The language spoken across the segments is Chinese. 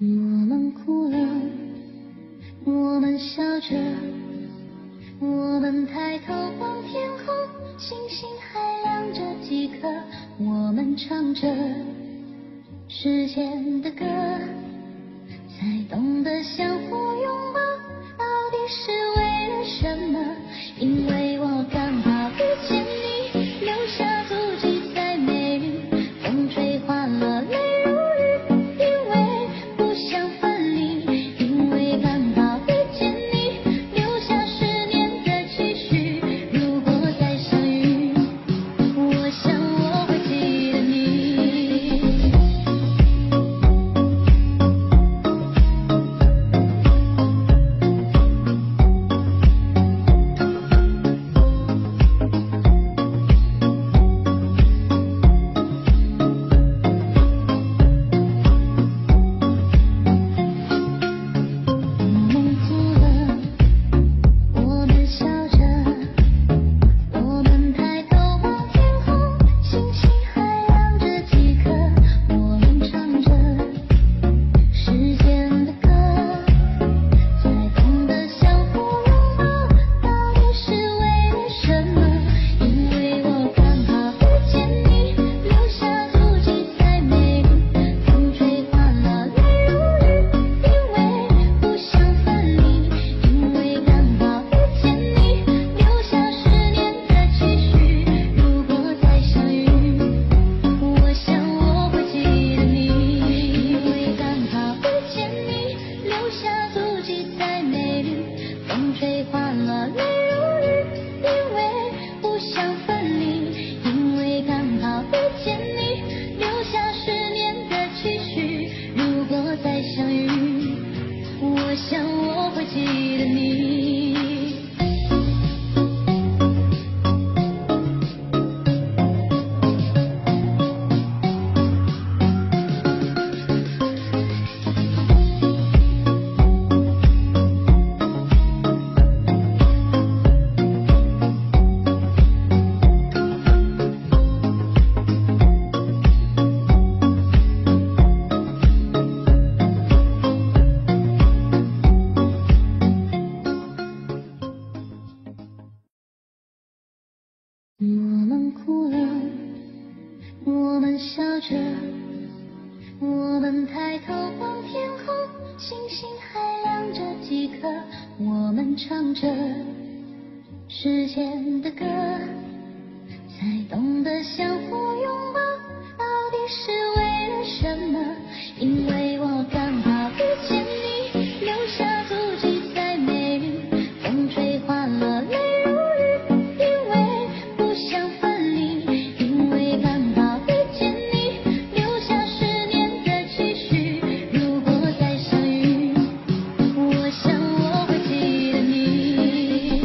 我们哭了，我们笑着，我们抬头望天空，星星还亮着几颗，我们唱着时间的歌，才懂得相互拥抱，到底是为了什么？因为我刚好遇见你，留下足迹在美丽，风吹花落泪如雨，因为不想分离，因为刚好遇见你，留下10年的期许，如果再相遇，我想我会记得你。我们哭了，我们笑着，我们抬头望天空，星星还亮着几颗，我们唱着时间的歌，才懂得相互拥抱，到底是为了什么？因为我刚好遇见你，留下足迹在美丽，风吹花落泪如雨，因为不想分离，因为刚好遇见你，留下10年的期许，如果再相遇，我想我会记得你。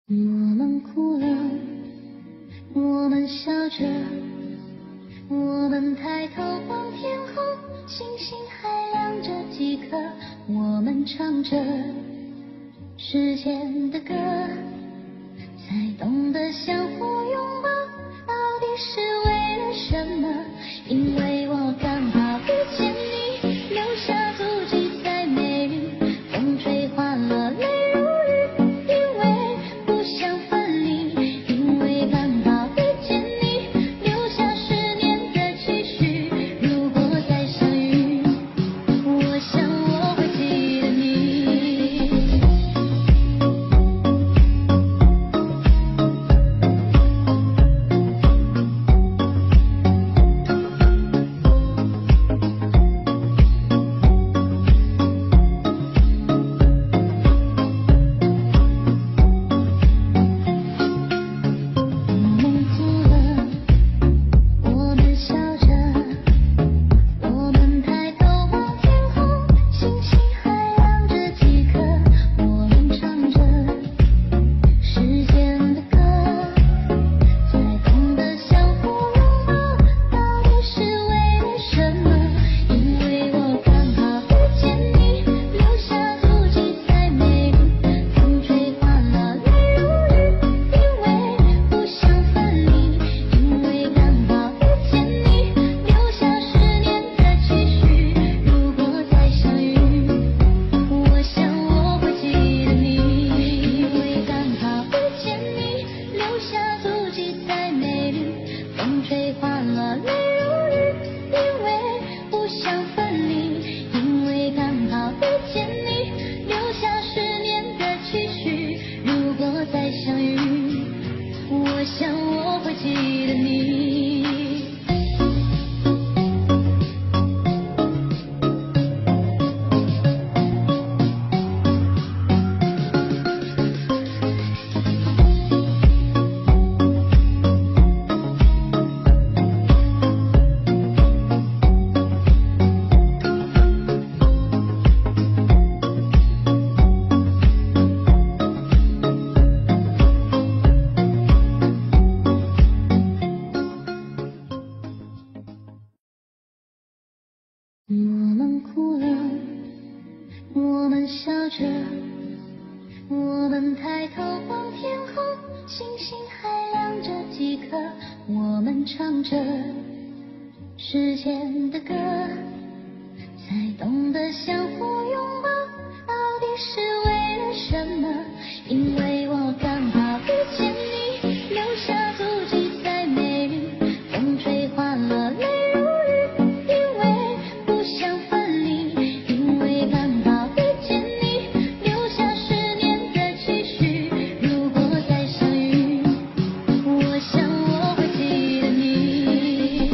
我们哭了，我们笑着，我们抬头望天空，星星还亮着几颗，我们唱着时间的歌，才懂得相互拥抱，到底是为了什么？因为我刚好遇见你，留下足迹在美丽，风吹花落泪如雨，因为不想分离，因为刚好遇见你，留下10年的期许，如果再相遇，我想我会记得你。我们哭了，我们笑着，我们抬头望天空，星星还亮着几颗，我们唱着时间的歌，才懂得相互拥抱，到底是为了什么？因为我刚好遇见你，留下足迹在美丽，风吹花落泪如雨，因为不想分离，因为刚好遇见你，留下10年的期许，如果再相遇，我想我会记得你。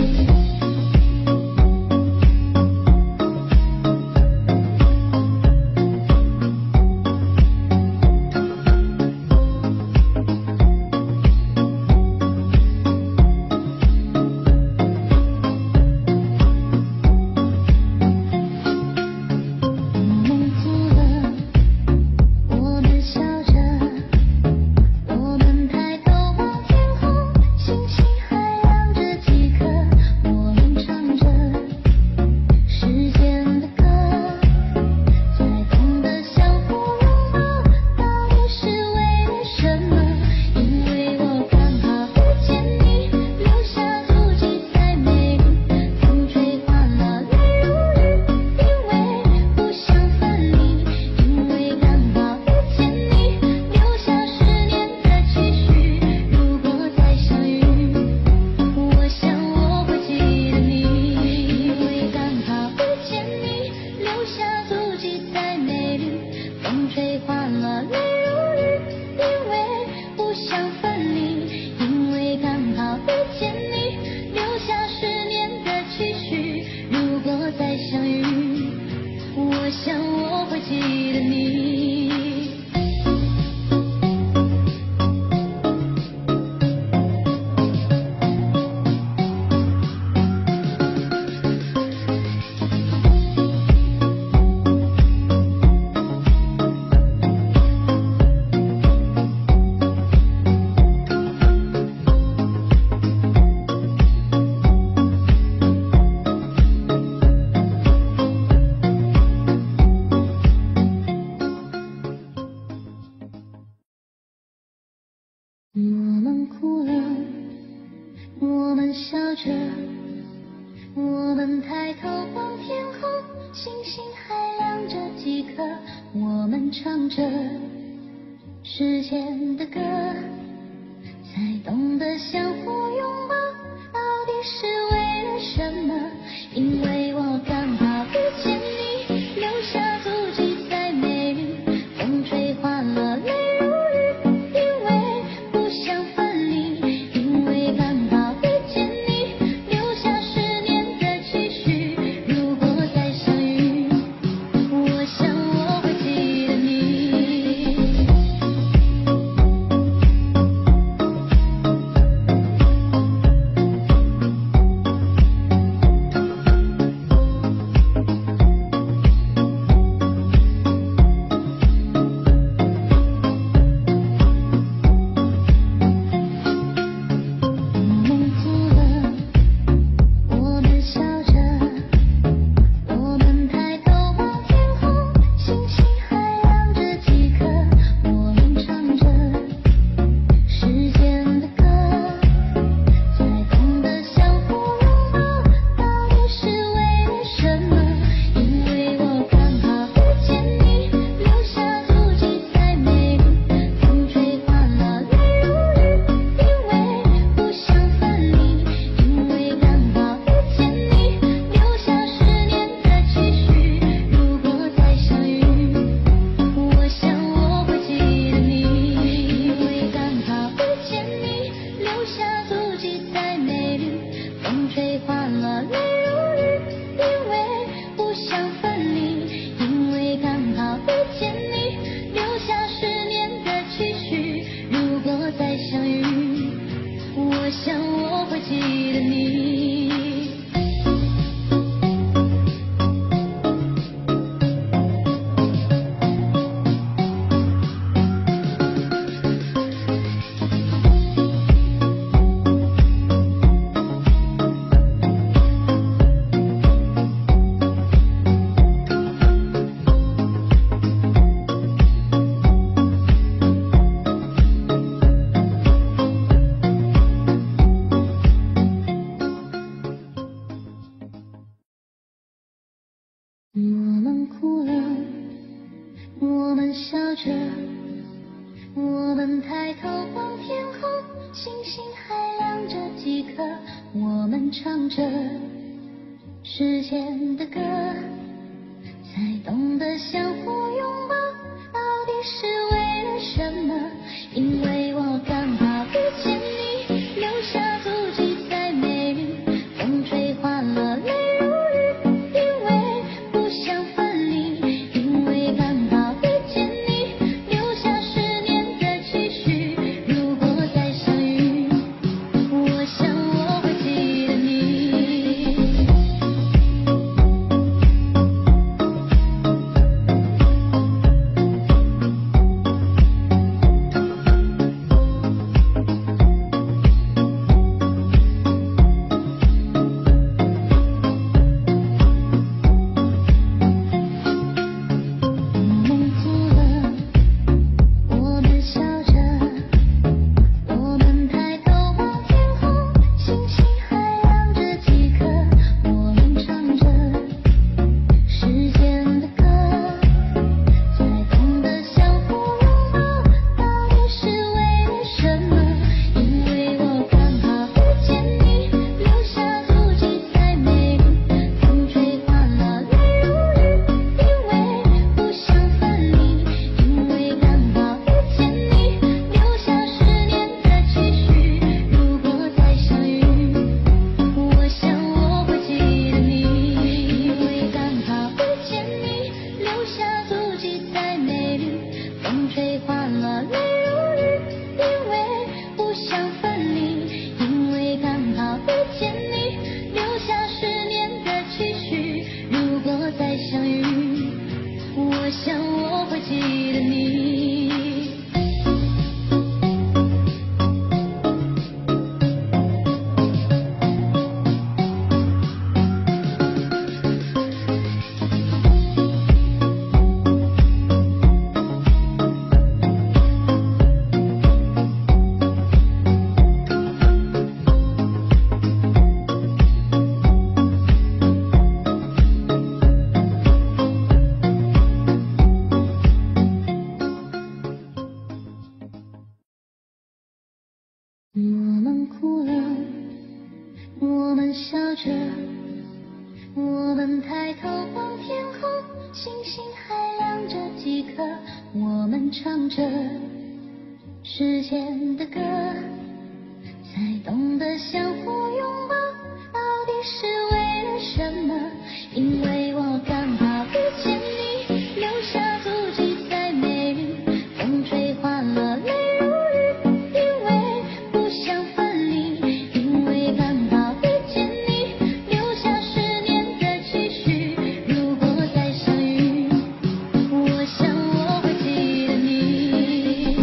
我们哭了，我们笑着，我们抬头望天空，星星还亮着几颗，我们唱着时间的歌，才懂得相互拥抱，到底是为了什么？因为我刚好遇见你，留下足迹在美丽，风吹花落泪如雨，因为不想分离，因为刚好遇见你，留下10年的期许，如果再相遇，我想我会记得你。我们哭了，我们笑着，我们抬头望天空，星星还亮着几颗，我们唱着时间的歌，才懂得相互拥抱，到底是为了什么？因为我刚好遇见你，留下足迹在美丽，风吹花落泪如雨，因为不想分离，因为刚好遇见你，留下10年的期许，如果再相遇，我想我会记得你。 我们哭了，我们笑着，我们抬头望天空，星星还亮着几颗，我们唱着时间的歌，才懂得相互拥抱，到底是为了什么？因为我刚好遇见你，留下足迹在美丽，风吹花了泪如雨，因为不想分离，因为刚好遇见你，留下10年的期许，如果再相遇，我想我会记得你。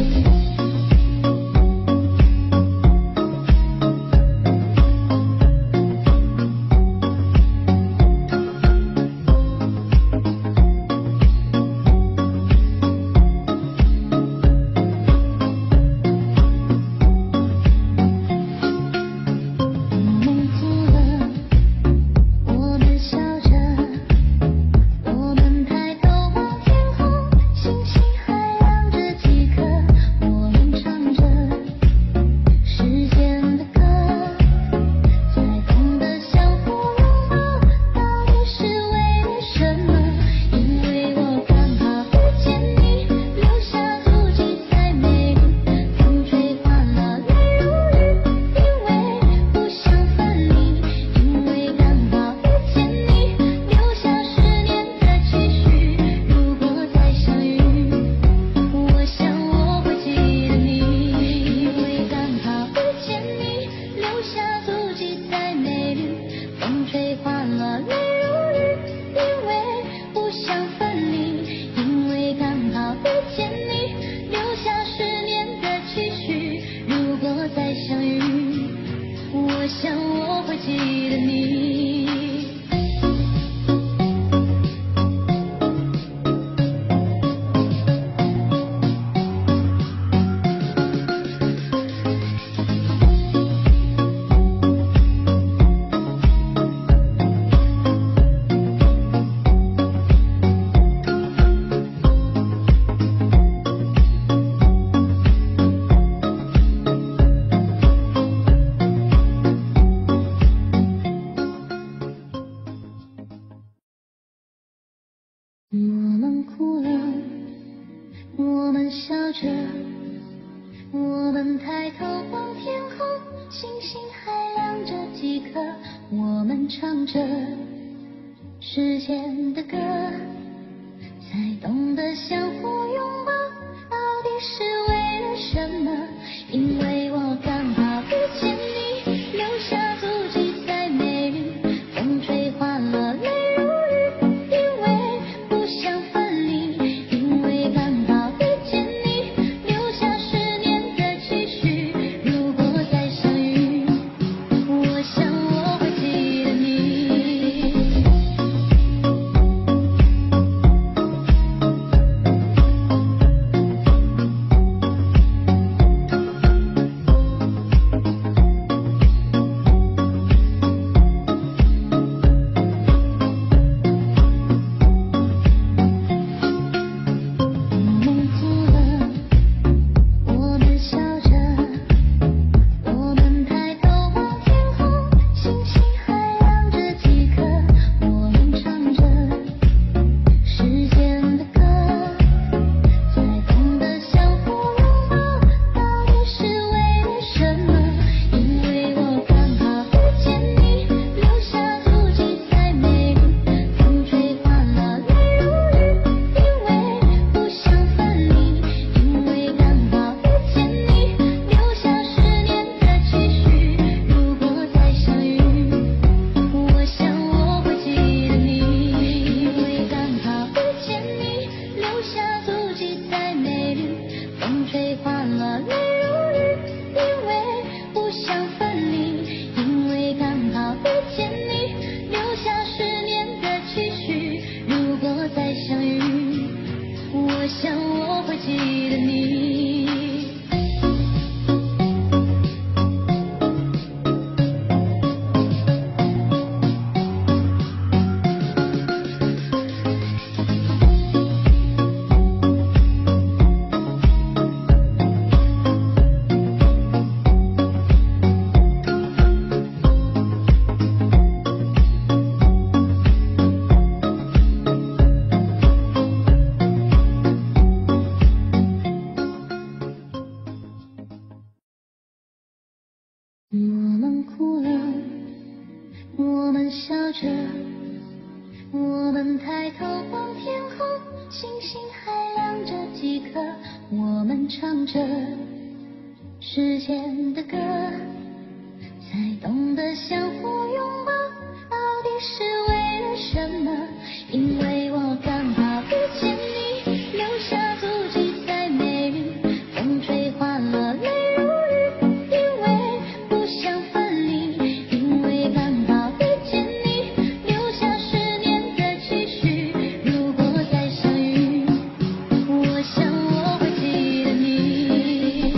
我想我会记得你。我们哭了，我们笑着，我们抬头望天空，星星还亮着几颗，我们唱着时间的歌，才懂得相互拥抱，到底是为了什么？因为我刚好遇见你，留下足迹在美丽，风吹花了泪如雨，因为不想分离，因为刚好遇见你，留下10年的期许，如果再相遇，我想我会记得你。我想我会记得你。 我们哭了，我们笑着，我们抬头望天空，星星还亮着几颗，我们唱着时间的歌，才懂得相互拥抱，到底是为了什么？因为我刚好遇见你，留下足迹在美丽，风吹花落泪如雨，因为不想分离，因为刚好遇见你，留下10年的期许，如果再相遇，我想我会记得你。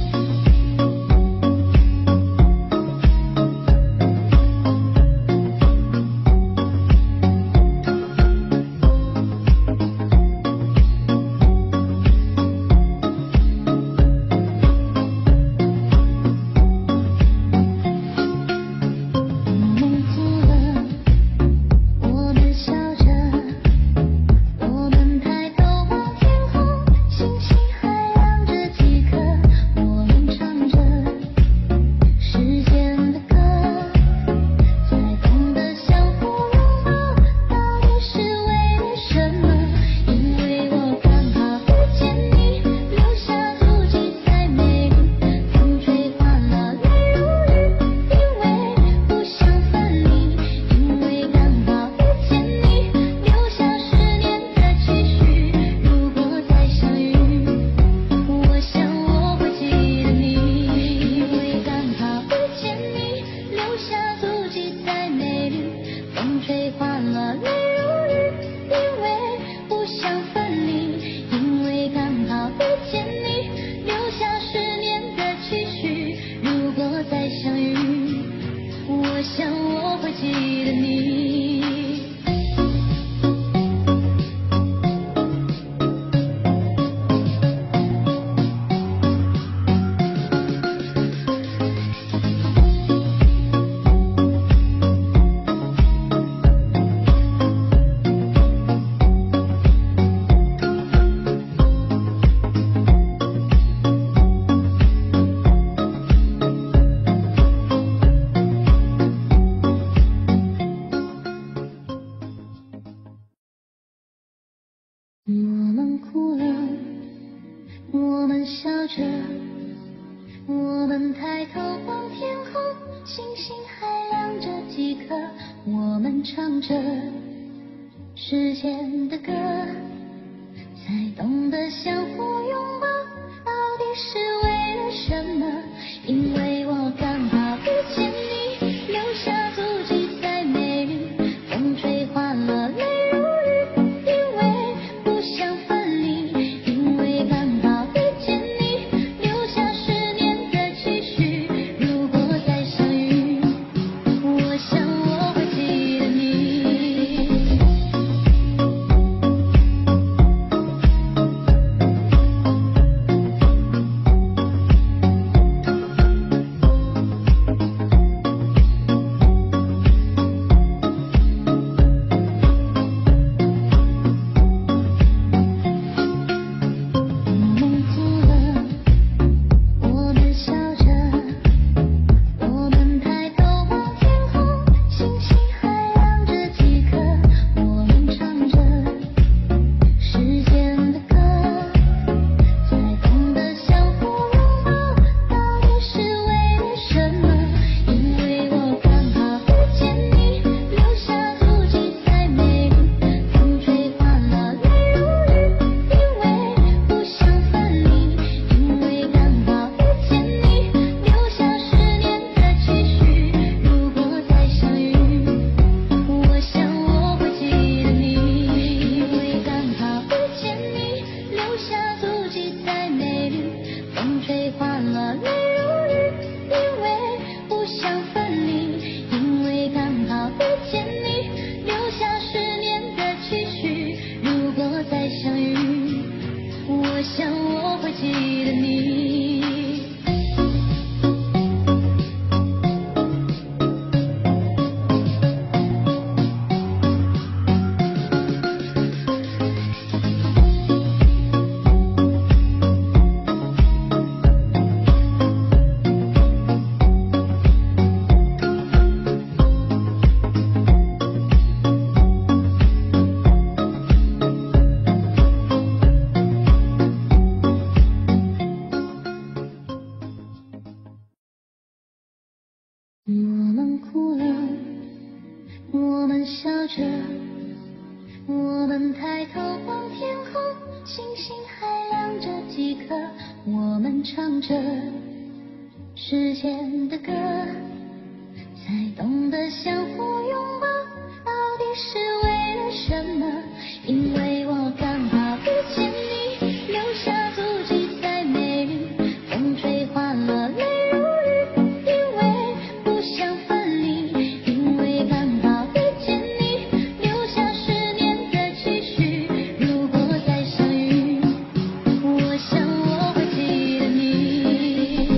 我们哭了，我们笑着，我们抬头望天空，星星还亮着几颗，我们唱着时间的歌，才懂得相互拥抱，到底是为了什么？因为我刚好遇见你，留下足迹在美丽，风吹花落泪如雨，因为不想分离，因为刚好遇见你，留下10年的期许，如果再相遇，我想我会记得你。 着，我们抬头望天空，星星还亮着几颗，我们唱着时间的歌，才懂得相互拥抱，到底是为了什么？因为我刚好遇见你，留下足迹在美丽，风吹花落泪如雨，因为不想分离，因为刚好遇见你，留下10年的期许，如果再相遇，我想我会记得你。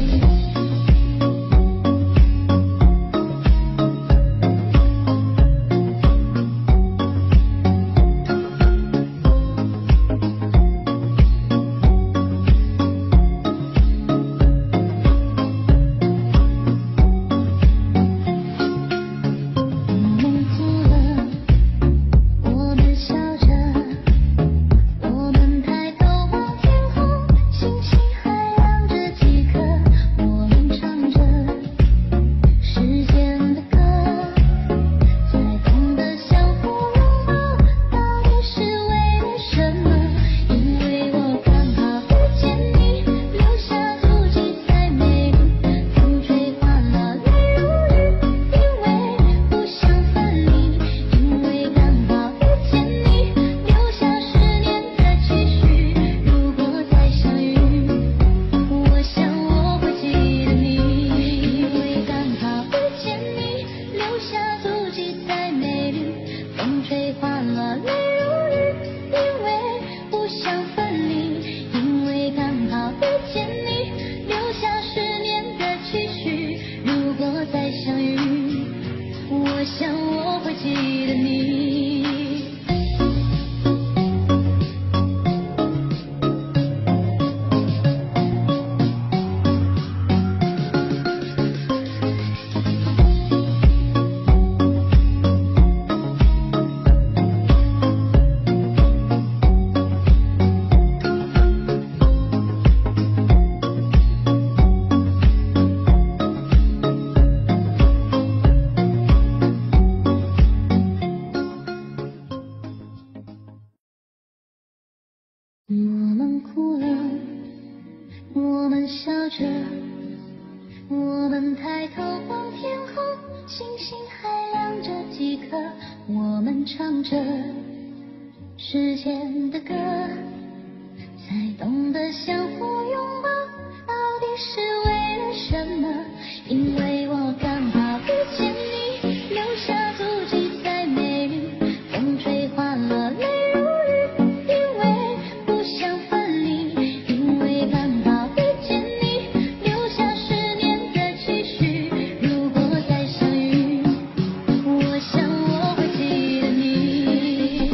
我想我会记得你。我们哭了，我们笑着，我们抬头望天空，星星还亮着几颗，我们唱着时间的歌，才懂得相互拥抱，到底是为了什么？因为我刚好遇见你，留下足迹在美丽，风吹花落泪如雨，因为不想分离，因为刚好遇见你，留下10年的期许，如果再相遇，我想我会记得你。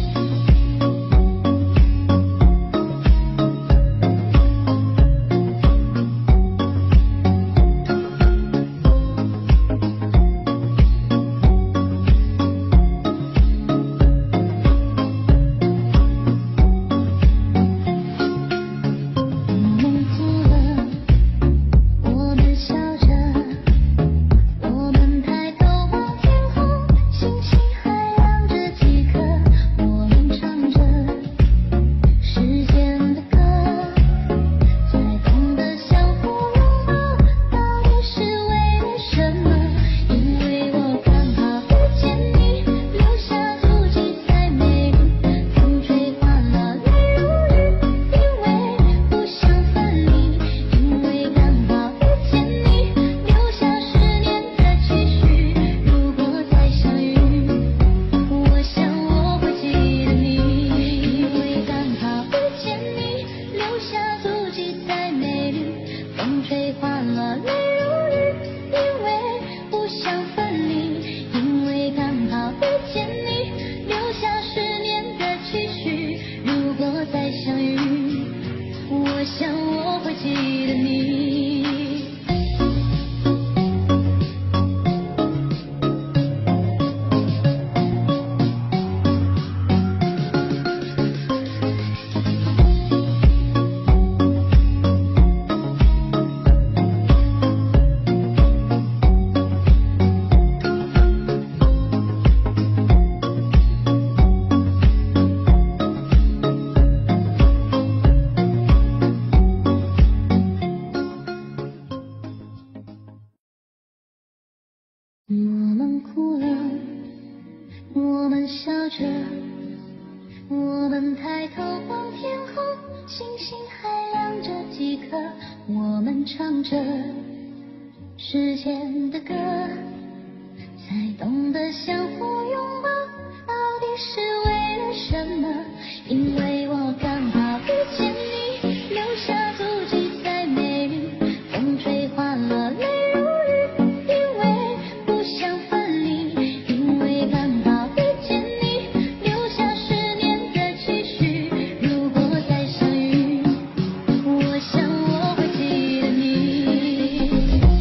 我想我会记得你。 我们唱着时间的歌，才懂得相互拥抱，到底是为了什么？因为我刚好遇见你，留下足迹在美丽，风吹花落泪如雨，因为不想分离，因为刚好遇见你，留下10年的期许，如果再相遇，我想我会记得你。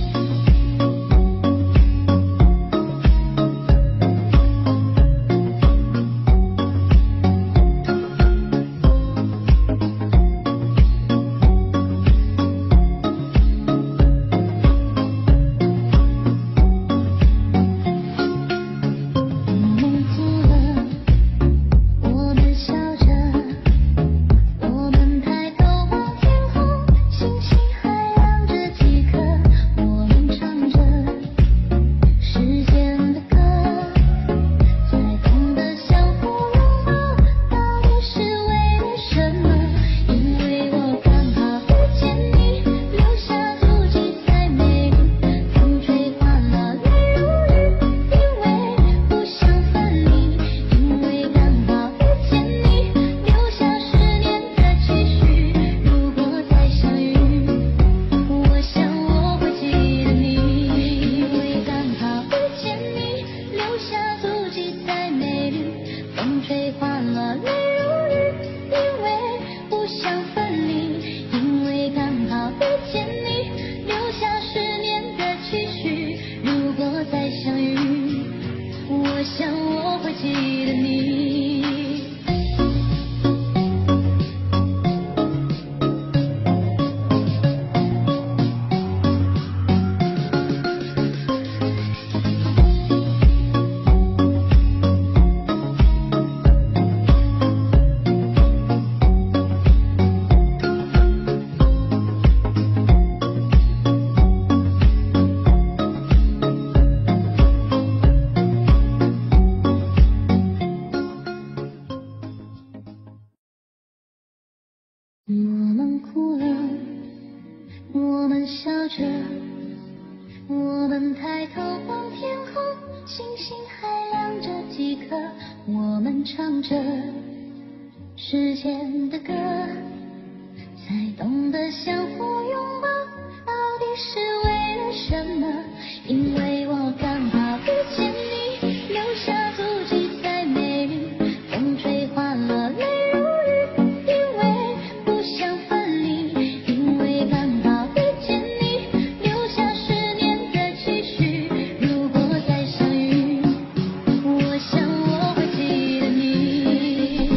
我们哭了，我们笑着，我们抬头望天空，星星还亮着几颗，我们唱着时间的歌，才懂得相互拥抱，到底是为了什么？因为我刚好遇见你，留下足迹在美丽，风吹花落泪如雨，因为不想分离，因为刚好遇见你，留下10年的期许，如果再相遇，我想我会记得你。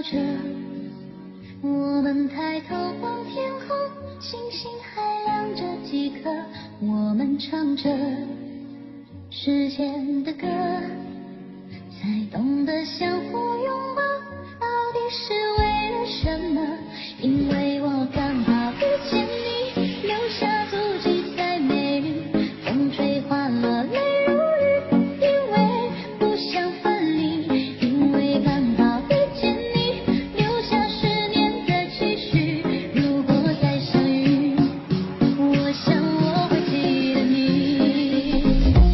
着，我们抬头望天空，星星还亮着几颗，我们唱着时间的歌，才懂得相互拥抱，到底是为了什么？因为我刚好遇见你，留下足迹在美丽，风吹花落泪如雨，因为不想分离，因为刚好遇见你，留下10年的期许，如果再相遇，我想我会记得你。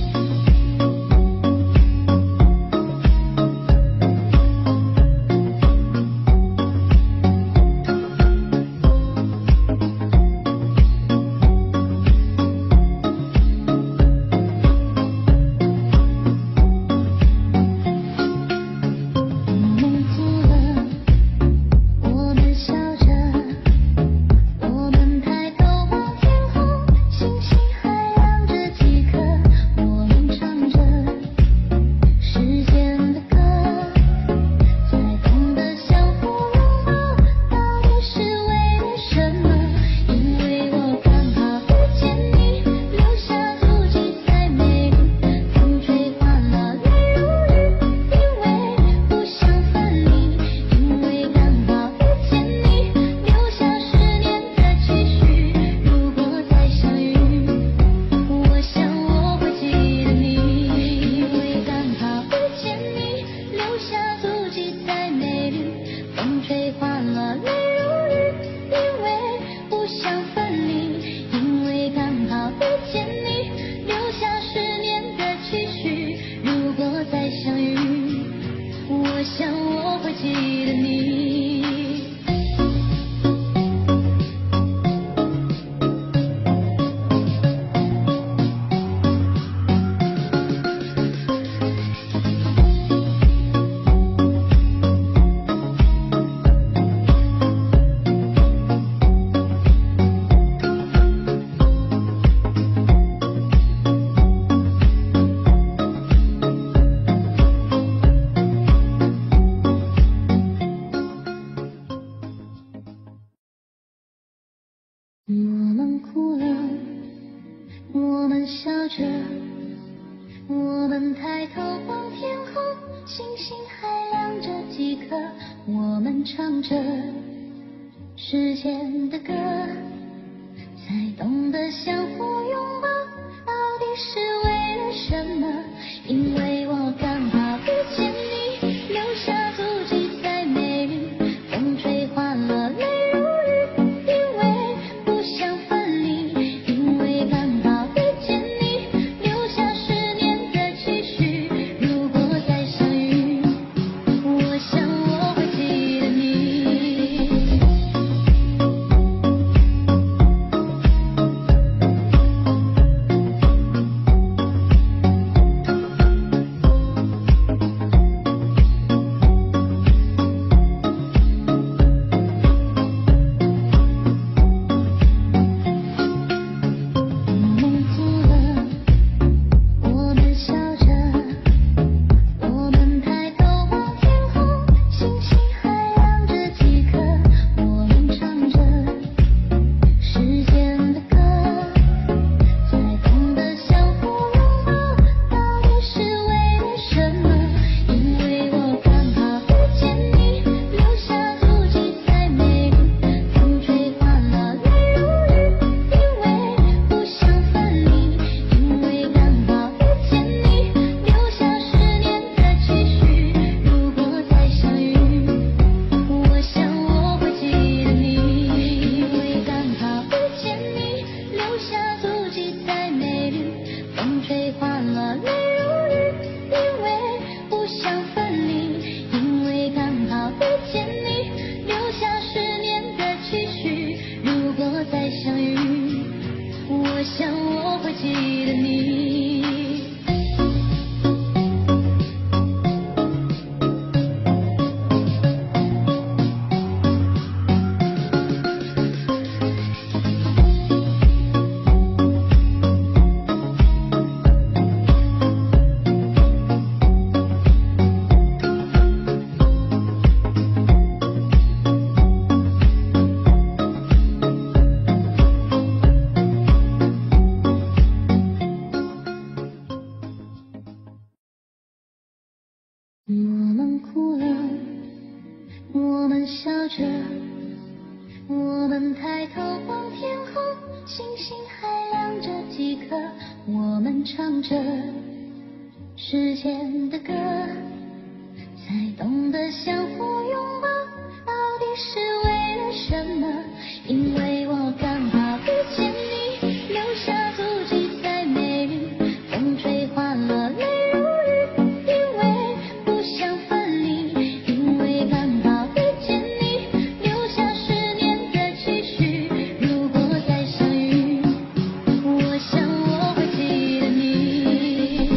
我们哭了，我们笑着，我们抬头望天空，星星还亮着几颗，我们唱着时间的歌，才懂得相互拥抱，到底是为了什么？因为我刚好遇见你，留下足迹在美丽，风吹花落泪如雨，因为不想分离，因为刚好遇见你，留下10年的期许，如果再相遇，我想我会记得你。 星还亮着几颗，我们唱着时间的歌，才懂得相互拥抱，到底是为了什么？因为我刚好遇见你，留下足迹在美丽，风吹花落泪如雨，因为不想分离，因为刚好遇见你，留下10年的期许，如果再相遇，我想我会记得你。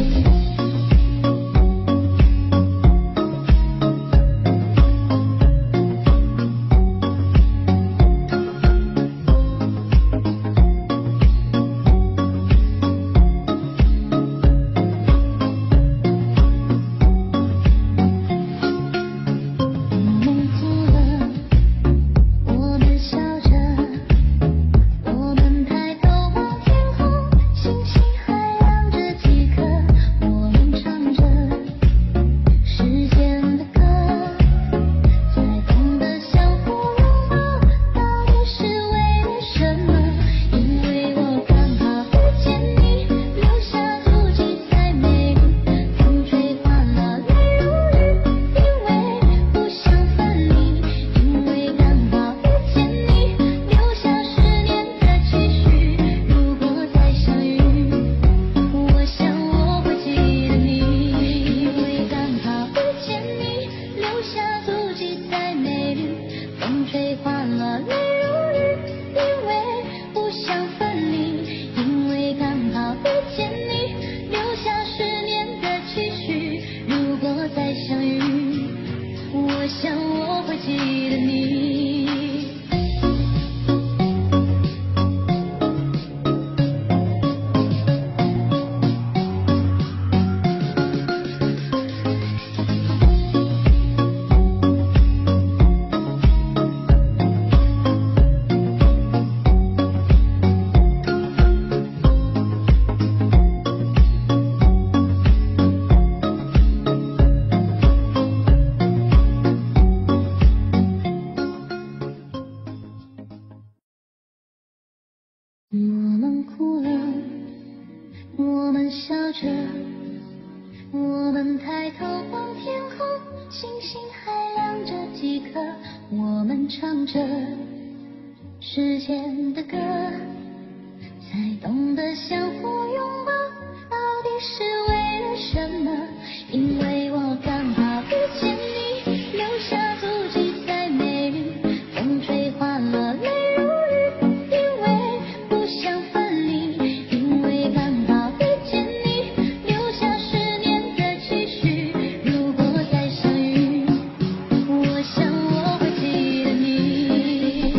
我们哭了，我们笑着，我们抬头望天空，星星还亮着几颗，我们唱着时间的歌，才懂得相互拥抱，到底是为了什么？因为我刚好遇见你，留下足迹在美丽，风吹花落泪如雨，因为不想分离，因为刚好遇见你，留下10年的期许，如果再相遇，我想我会记得你。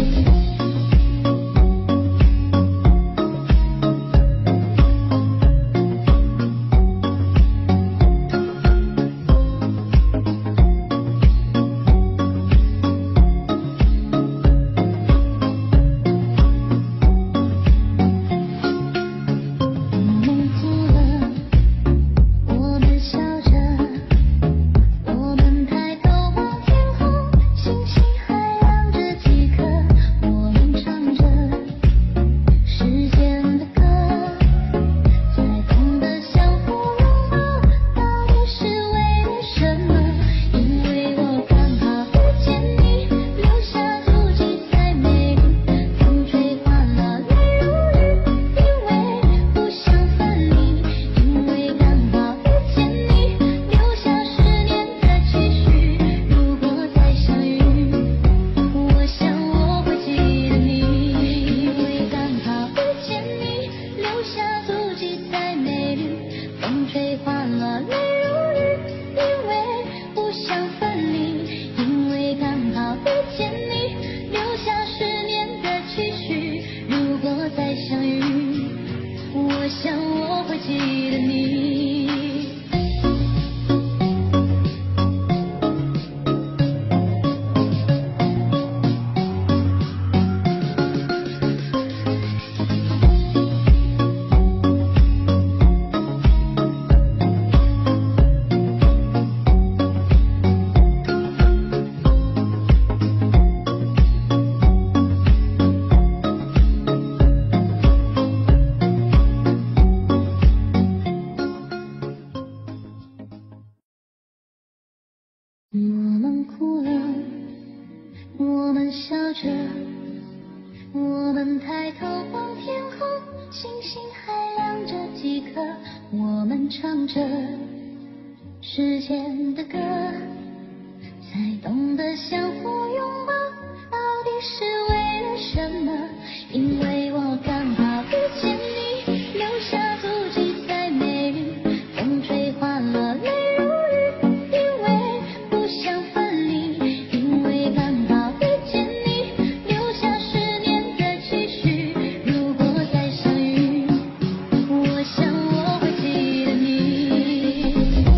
唱着时间的歌，才懂得相互拥抱，到底是为了什么？因为我刚好遇见你，留下足迹在美丽，风吹花落泪如雨，因为不想分离，因为刚好遇见你，留下10年的期许，如果再相遇，我想我会记得你。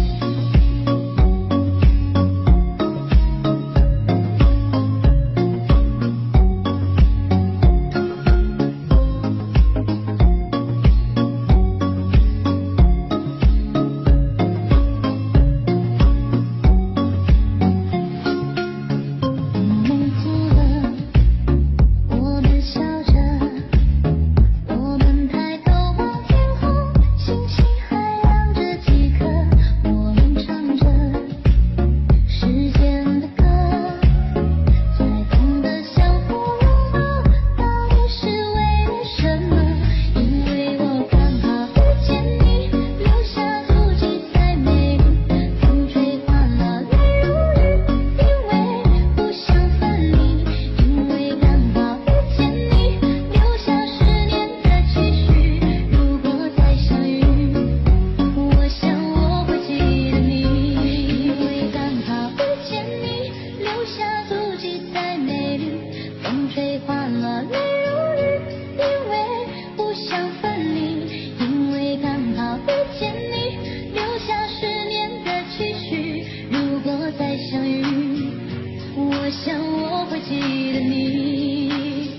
我想我会记得你。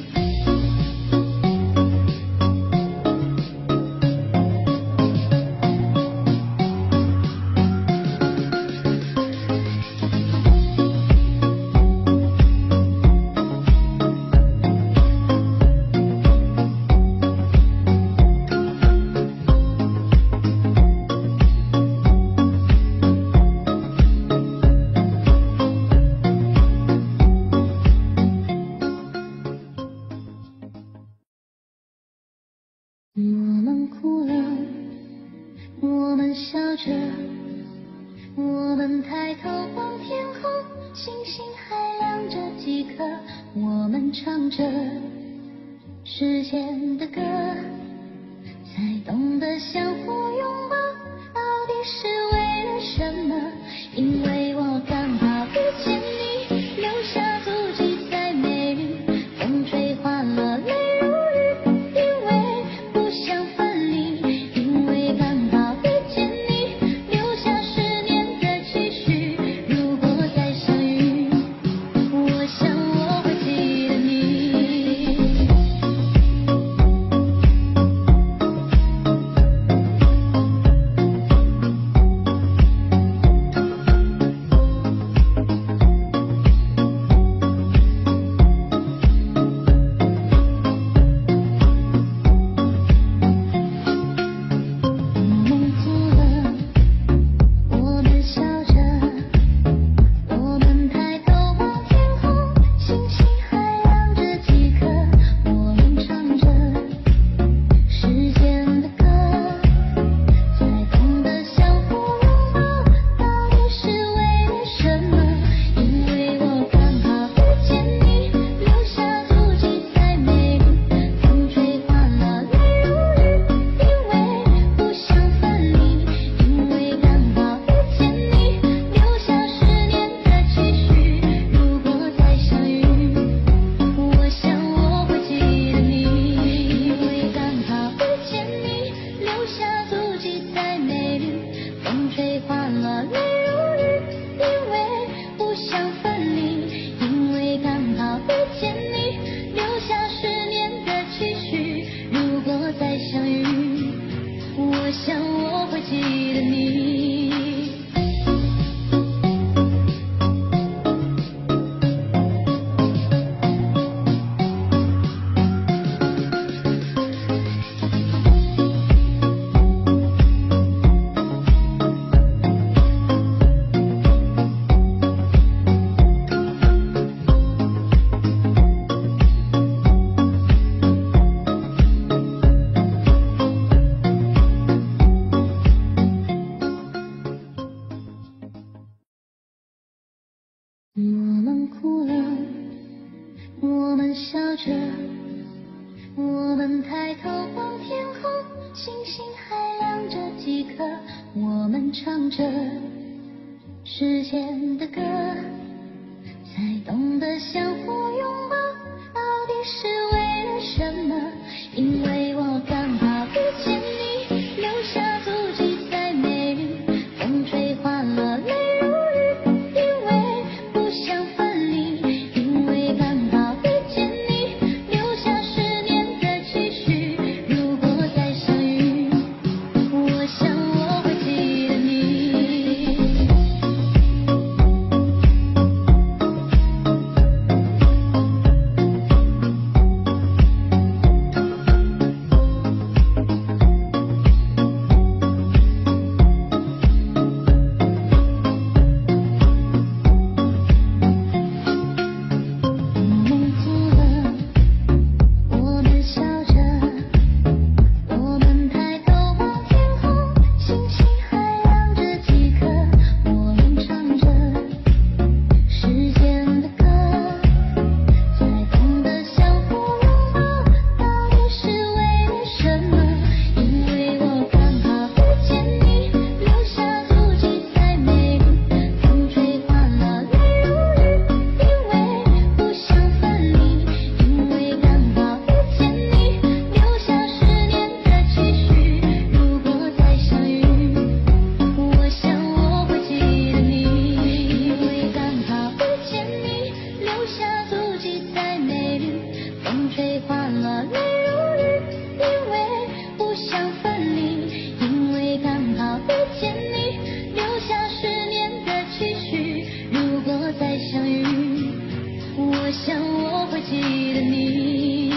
我们哭了，我们笑着，我们抬头望天空，星星还亮着几颗，我们唱着时间的歌，才懂得相互拥抱，到底是为了什么？因为我刚好遇见你，留下足迹在美丽，风吹花落泪如雨，因为不想分离，因为刚好遇见你，留下10年的期许，如果再相遇，我想我会记得你。我想我会记得你。 星星还亮着几颗，我们唱着时间的歌，才懂得相互拥抱，到底是为了什么？因为我刚好遇见你，留下足迹在美丽，风吹花落泪如雨，因为不想分离，因为刚好遇见你，留下10年的期许，如果再相遇，我想我会记得你。我想我会记得你。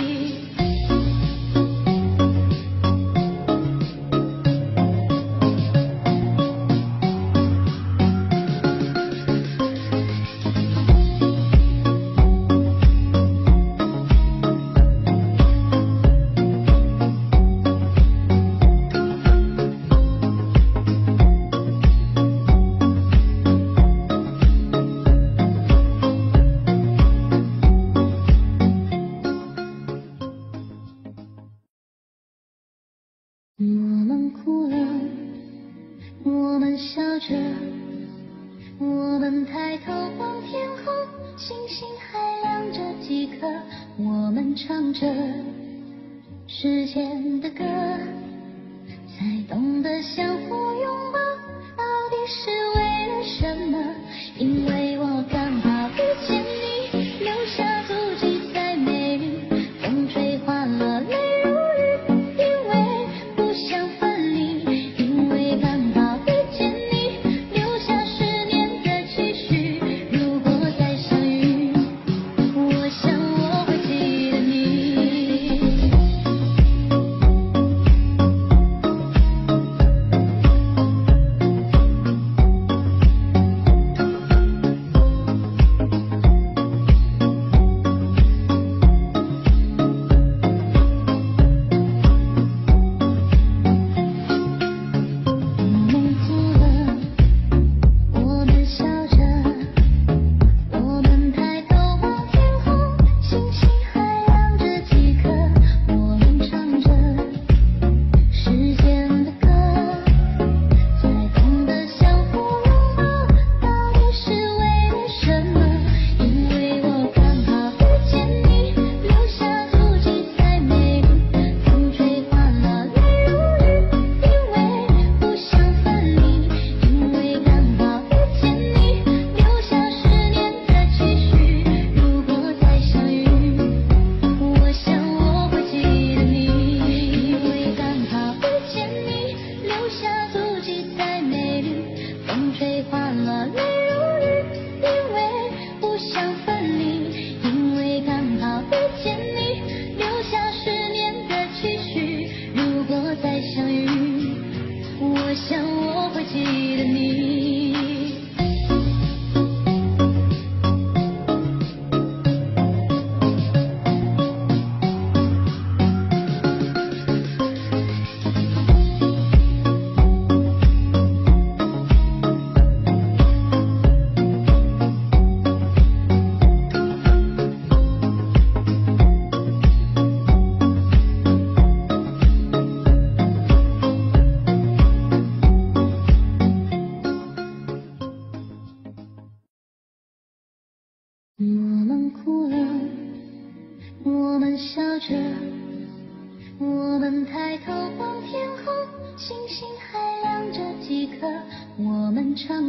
我们哭了，我们笑着，我们抬头望天空，星星还亮着几颗，我们唱着时间的歌，才懂得相互拥抱，到底是为了什么？因为我刚好遇见你，留下足迹在美丽，风吹花落泪如雨，因为不想分离，因为刚好遇见你，留下10年的期许，如果再相遇，我想我会记得你。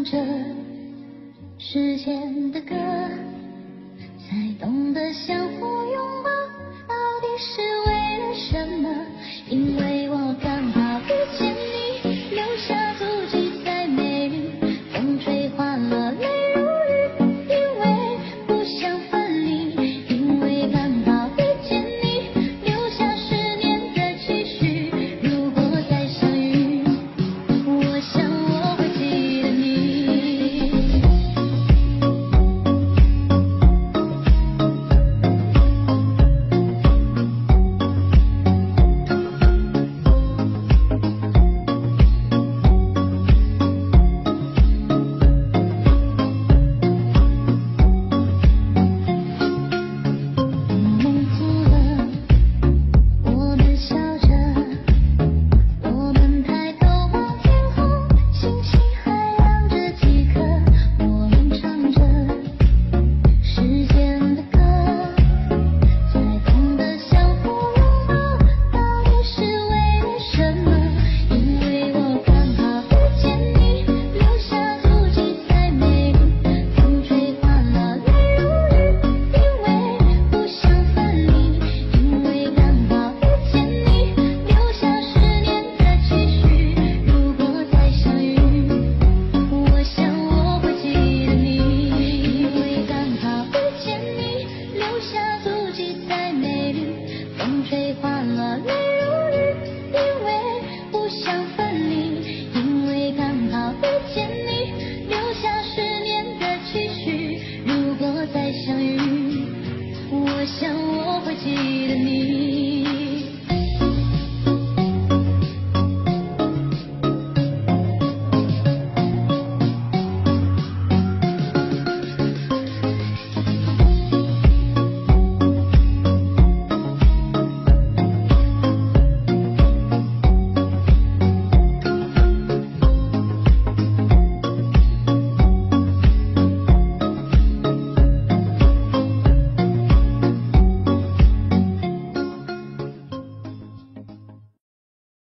唱着时间的歌，才懂得相互拥抱到底是为了什么，因为